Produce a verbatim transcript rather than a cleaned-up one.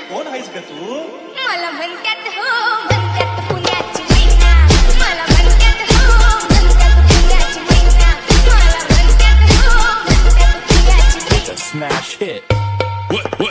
कोण आहेस ग तू? मला म्हणतात हो म्हणतात पुण्याची मैना, मला म्हणतात हो म्हणतात पुण्याची मैना, मला म्हणतात हो म्हणतात पुण्याची मैना. It's a smash hit.